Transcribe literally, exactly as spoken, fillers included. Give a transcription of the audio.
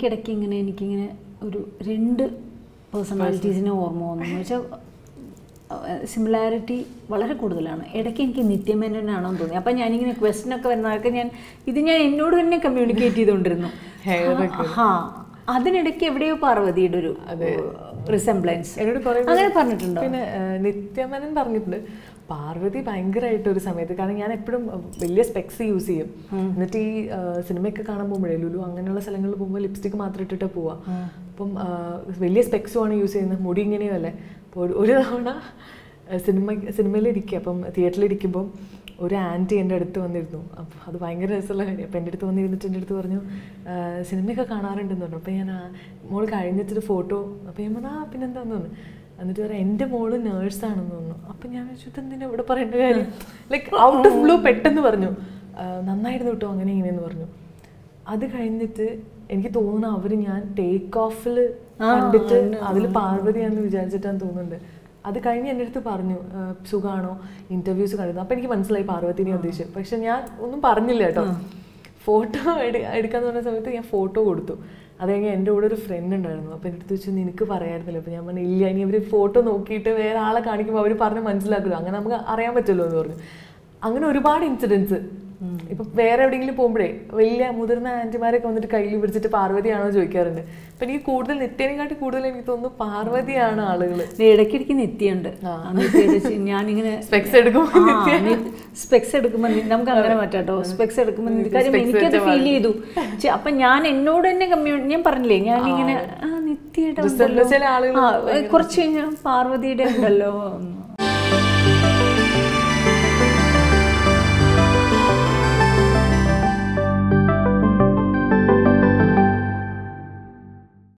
ഇടയ്ക്കിടയ്ക്ക് ഇങ്ങനെ എനിക്കിങ്ങനെ ഒരു രണ്ട് പേഴ്സണാലിറ്റീസിനെ ഓർമ്മ വന്നു എന്ന് വെച്ചാൽ സിമിലാരിറ്റി വളരെ കൂടുതലാണ്. ഇടയ്ക്ക് എനിക്ക് നിത്യമേനോനാണെന്ന് തോന്നി. അപ്പം ഞാനിങ്ങനെ ക്വസ്റ്റ്യനൊക്കെ വരുന്നതൊക്കെ ഞാൻ ഇത് ഞാൻ എന്നോട് തന്നെ കമ്മ്യൂണിക്കേറ്റ് ചെയ്തുകൊണ്ടിരുന്നു. ഹാ അതിനിടയ്ക്ക് എവിടെയോ പാർവതിയുടെ ഒരു റിസംബ്ലൻസ് അങ്ങനെ പറഞ്ഞിട്ടുണ്ടോ? പിന്നെ നിത്യമേനൻ പറഞ്ഞിട്ടുണ്ട് പാർവതി ഭയങ്കരമായിട്ട് ഒരു സമയത്ത്, കാരണം ഞാൻ എപ്പോഴും വലിയ സ്പെക്സ് യൂസ് ചെയ്യും. എന്നിട്ട് ഈ സിനിമയൊക്കെ കാണാൻ പോകുമ്പോഴേ ലുലു അങ്ങനെയുള്ള സ്ഥലങ്ങളിൽ പോകുമ്പോൾ ലിപ്സ്റ്റിക് മാത്രം ഇട്ടിട്ട് പോവാ. അപ്പം വലിയ സ്പെക്സുമാണ് യൂസ് ചെയ്യുന്നത്, മുടി ഇങ്ങനെയോ അല്ലേ. അപ്പോൾ ഒരു തവണ സിനിമ സിനിമയിലിരിക്കുക, അപ്പം തിയേറ്ററിലിരിക്കുമ്പം ഒരു ആൻറ്റി എൻ്റെ അടുത്ത് വന്നിരുന്നു. അപ്പം അത് ഭയങ്കര രസമുള്ള കാര്യം. അപ്പം എൻ്റെ അടുത്ത് വന്നിരുന്നിട്ട് എൻ്റെ അടുത്ത് പറഞ്ഞു സിനിമയൊക്കെ കാണാറുണ്ടെന്ന് പറഞ്ഞു. അപ്പം ഞാൻ മോൾ കഴിഞ്ഞിട്ടൊരു ഫോട്ടോ, അപ്പം ഞാൻ പറഞ്ഞു ആ പിന്നെന്താന്ന് തോന്നുന്നു. എന്നിട്ട് പറയാം എൻ്റെ മോള് നേഴ്സാണെന്ന് തോന്നുന്നു. അപ്പം ഞാൻ വെച്ചു ഇതെന്തിനാ ഇവിടെ പറയേണ്ട കാര്യം, ലൈക്ക് ഔട്ട് ഓഫ് ബ്ലൂ പെട്ടെന്ന് പറഞ്ഞു നന്നായിരുന്നു കേട്ടോ അങ്ങനെ ഇങ്ങനെയെന്ന് പറഞ്ഞു. അത് കഴിഞ്ഞിട്ട് എനിക്ക് തോന്നുന്നു അവർ ഞാൻ ടേക്ക് ഓഫിൽ കണ്ടിട്ട് അതിൽ പാർവതിയാണെന്ന് വിചാരിച്ചിട്ടാന്ന് തോന്നുന്നുണ്ട്. അത് കഴിഞ്ഞ് എൻ്റെ അടുത്ത് പറഞ്ഞു സുഖമാണോ ഇൻ്റർവ്യൂസ് കണ്ടിരുന്നു. അപ്പം എനിക്ക് മനസ്സിലായി പാർവതിനെ ഉദ്ദേശിച്ചു. പക്ഷെ ഞാൻ ഒന്നും പറഞ്ഞില്ല കേട്ടോ. ഫോട്ടോ എടു എടുക്കാന്ന് പറഞ്ഞ സമയത്ത് ഞാൻ ഫോട്ടോ കൊടുത്തു. അത് കഴിഞ്ഞ് എൻ്റെ കൂടെ ഒരു ഫ്രണ്ട് ഉണ്ടായിരുന്നു. അപ്പോൾ എൻ്റെ അടുത്ത് വെച്ച് നിനക്ക് പറയായിരുന്നില്ല. അപ്പോൾ ഞാൻ പറഞ്ഞു ഇല്ല, ഇനി അവർ ഫോട്ടോ നോക്കിയിട്ട് വേറെ ആളെ കാണിക്കുമ്പോൾ അവർ പറഞ്ഞ് മനസ്സിലാക്കില്ല, അങ്ങനെ നമുക്ക് അറിയാൻ പറ്റുമല്ലോ എന്ന് പറഞ്ഞു. അങ്ങനെ ഒരുപാട് ഇൻസിഡൻസ്. ഇപ്പം വേറെ എവിടെയെങ്കിലും പോകുമ്പോഴേ വലിയ മുതിർന്ന ആൻറ്റിമാരൊക്കെ വന്നിട്ട് കയ്യിൽ പിടിച്ചിട്ട് പാർവതിയാണോ ചോദിക്കാറുണ്ട്. അപ്പം എനിക്ക് കൂടുതൽ നിത്യനെക്കാട്ടി കൂടുതൽ എനിക്ക് തോന്നുന്നു പാർവതിയാണ് ആളുകൾ. ഇടയ്ക്കിടയ്ക്ക് നിത്യയുണ്ട്. ഞാനിങ്ങനെ സ്പെക്സ് എടുക്കുമ്പോൾ സ്പെക്സ് എടുക്കുമ്പോൾ നമുക്ക് അങ്ങനെ പറ്റാട്ടോ. സ്പെക്സ് എടുക്കുമ്പോൾ കാര്യം എനിക്കത് ഫീൽ ചെയ്തു. അപ്പം ഞാൻ എന്നോട് തന്നെ കമ്മ്യൂ ഞാൻ പറഞ്ഞില്ലേ ഞാനിങ്ങനെ ആ നിത്യയുടെ ചില ആളുകൾ കുറച്ച് കഴിഞ്ഞാൽ പാർവതിയുടെ ഉണ്ടല്ലോ